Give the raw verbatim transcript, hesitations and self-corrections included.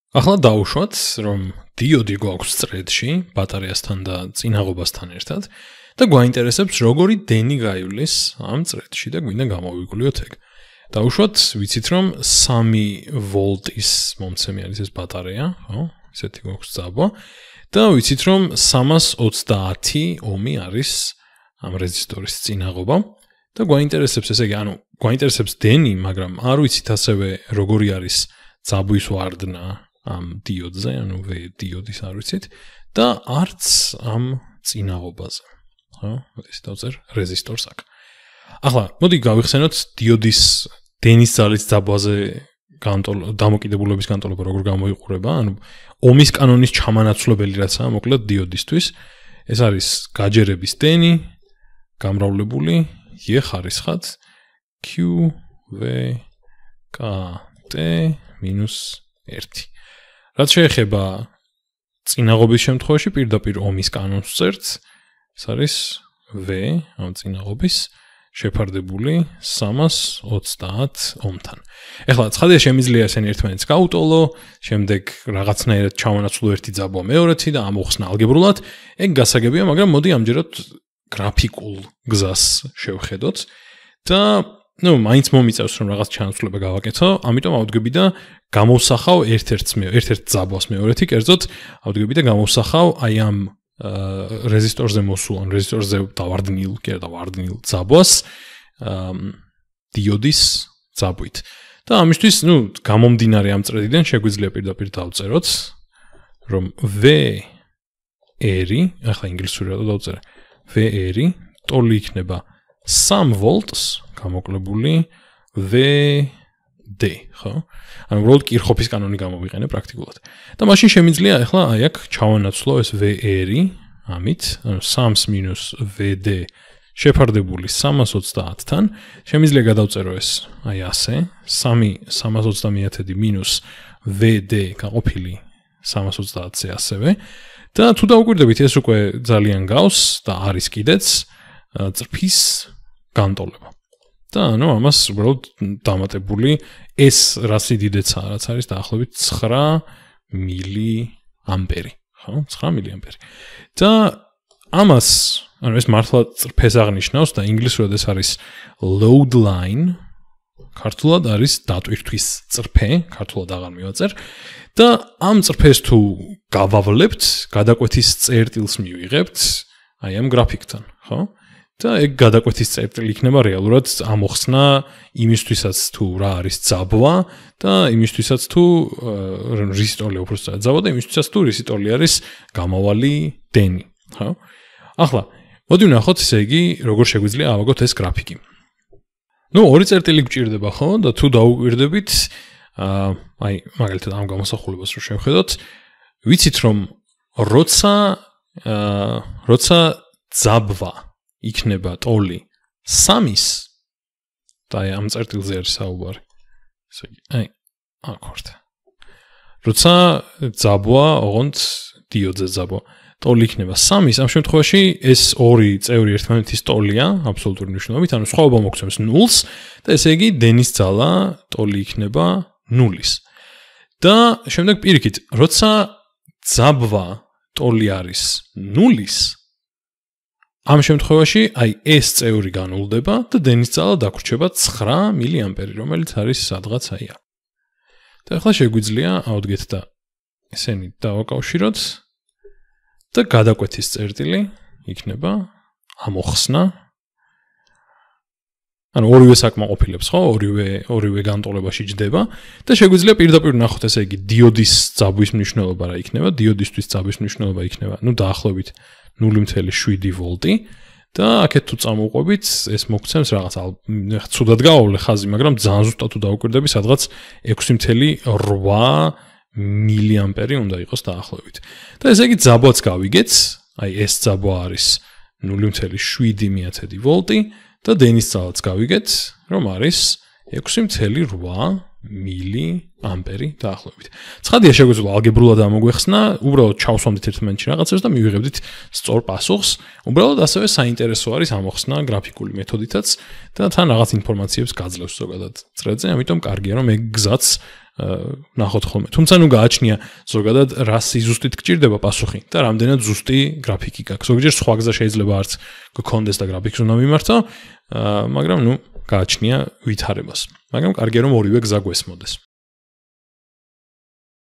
ახლა დავუშვათ, რომ დიოდი გვაქვს წრედში, ბატარეასთან და წინაღობასთან ერთად და გვაინტერესებს, როგორი დენი გაივლის ამ წრედში და გვინდა გამოვიკვლიოთ ეგ. დავუშვათ, ვიცით რომ სამი ვოლტის მომცემი არის ეს ბატარეა, ხო? ესეთი გვაქვს ძაბვა და ვიცით რომ სამას ოცდაათი ომი არის ამ რეზისტორის წინაღობა და გვაინტერესებს ესე იგი, ანუ გვაინტერესებს დენი, მაგრამ არ ვიცით ასევე როგორი არის ძაბვის ვარდნა ამ დიოდზე, ანუ V დიოდის არ ვიცით და არც ამ წინაღობაზე. ხო? ეს დავწერ რეზისტორს აქ. ახლა, მოდი გავიხსენოთ დიოდის დენის ძალის ძაბვაზე დამოკიდებულების განტოლება როგორ გამოიყურება, ანუ ომის კანონის ჩამანაცვლებელი რაცაა, მოკლედ დიოდისთვის. ეს არის გაჯერების დენი გამრავლებული E ხარისხად Q V K T minus ერთი. რაც შეეხება წინაღობის შემთხვევაში პირდაპირ ომის კანონს წერთ, ეს არის V ამ წინაღობის შეფარდებული სამას ოცდაათ ომთან. ეხლა ცხადია შემიძლია ესენი ერთმანეთს გაუტოლო, შემდეგ რაღაცნაირად ჩავანაცვლო ერთი ძაბვა მეორეთი და ამოხსნა ალგებრულად. ეგ გასაგებია, მაგრამ მოდი ამჯერად გრაფიკულ გზას შევხედოთ და ну, მაინც მომიწევს რომ რაღაც ჩანაცვლება გავაკეთო, ამიტომ ავდგები და გამოვსახავ ერთ-ერთს მე, ერთ-ერთ ძაბვას მეორეთი, კერძოდ ავდგები და გამოვსახავ აი ამ რეზისტორზე მოსულ, ან რეზისტორზე დავარდნილ, კი არა დავარდნილ ძაბვას დიოდის ძაბვით. და ამისთვის, ну, გამომდინარე ამ წრედიდან შეგვიძლია პირდაპირ დავწეროთ, რომ V ერი, ახლა ინგლისურად დავწერე, V ერი ტოლი იქნება სამ ვოლტს გამოკლებული V D, ხო? ანუ უბრალოდ კირხოფის კანონი გამოვიყენე პრაქტიკულად. და მაშინ შემიძლია ახლა აი აქ ჩავანაცვლო ეს V ერი, ამით, ანუ სამს მინუს V D შეფარდებული სამას ოცდაათთან, შემიძლია გადავწერო ეს აი ასე, სამი სამას ოცდამეათედი მინუს V D გაყოფილი სამას ოცდაათზე ასევე. და თუ დაუკვირდებით, ეს უკვე ძალიან გავს და არის კიდეც წრფის განტოლება. და ანუ ამას უბრალოდ დამატებული ეს რასი დიდეცაა, რაც არის დაახლოებით ცხრა მილიამპერი, ხო? ცხრა მილიამპერი. და ამას, ანუ ეს მართლა წრფეს აღნიშნავს და ინგლისურად ეს არის load line, ქართულად არის დატვირთვის წრფე, ქართულად აღარ მივაწერ. და ამ წრფეს თუ გავავლებთ, გადაკვეთის წერტილს მივიღებთ აი ამ გრაფიკთან, ხო? და ეგ გადაკვეთის წერტილი იქნება რეალურად ამოხსნა იმისთვისაც თუ რა არის ძაბვა და იმისთვისაც თუ რეზისტორი უბრალოდ ძაბვა და იმისთვისაც თუ რეზისტორი არის გამავალი დენი, ხო? ახლა, მოდი ვნახოთ ესე იგი, როგორ შეგვიძლია ავაგოთ ეს გრაფიკი. ну, ორი წერტილი გჭირდება, ხო? და თუ დაუკვირდებით, აი, მაგალითად ამ გამოსახულებას რო შევხედოთ, ვიცით რომ როცა როცა ძაბვა იქნება ტოლი სამის და აი ამ წერტილზე არის საუბარი. ესე იგი, აი, აქ ვართ. როცა ძაბვა, ოღონდ დიოდზე ძაბვა, ტოლი იქნება სამის, ამ შემთხვევაში ეს ორი წევრი ერთმანეთის ტოლია, აბსოლუტური მნიშვნელობით, ანუ სხვაობა მოგცემს ნულს და ესე იგი დენის ძალა ტოლი იქნება ნულის. და შემდეგ პირიქით, როცა ძაბვა ტოლი არის ნულის, ამ შემთხვევაში აი ეს წევრი განულდება და დენის ძალა დაგვრჩება ცხრა მილიამპერი, რომელიც არის სადღაც აი აქ. და ახლა შეგვიძლია ავდგეთ და ესენი დავაკავშიროთ და გადაკვეთის წერტილი იქნება ამოხსნა. ანუ ორივე საკმაყოფილებს, ხო? ორივე ორივე განტოლებაში ჯდება და შეგვიძლია პირდაპირ ნახოთ ესე იგი დიოდის ძაბვის მნიშვნელობა რა იქნება, დიოდისთვის ძაბვის მნიშვნელობა იქნება, ну დაახლოებით ნული ათეული შვიდი ვოლტი და აქეთ თუ წამოვყვებით, ეს მოგცემს რაღაც ცუდად გავავლე ხაზი, მაგრამ ძალიან ზუსტად თუ დაუკვირდები, სადღაც ექვსი ათეული რვა მილიამპერი უნდა იყოს დაახლოებით. და ესე იგი ძაბვაც გავიგეთ, აი ეს ძაბვა არის ნული ათეული შვიდი მეათედი ვოლტი და დენის ძალაც გავიგეთ, რომ არის ექვსი ათეული რვა მილიამპერი დაახლოებით. ცხადია შეგვიძლია ალგებრულად ამოგვეხსნა, უბრალოდ ჩავსვამდით ერთმანეთში რაღაცებს და მივიღებდით სწორ პასუხს. უბრალოდ ასევე საინტერესო არის ამოხსნა გრაფიკული მეთოდითაც და თან რაღაც ინფორმაციებს გაძლევს ზოგადად წრედზე, ამიტომ კარგია რომ ეგ გზაც ნახოთ ხოლმე. თუმცა ნუ გააჩნია ზოგადად რასი ზუსტით გჭირდება პასუხი და რამდენად ზუსტი გრაფიკი გაქვს. ზოგჯერ სხვა გზა შეიძლება არც გქონდეს და გრაფიკს უნდა მიმართო, მაგრამ ნუ გააჩნია ვითარებას. მაგრამ კარგია რომ ორივე გზა გვესმოდეს.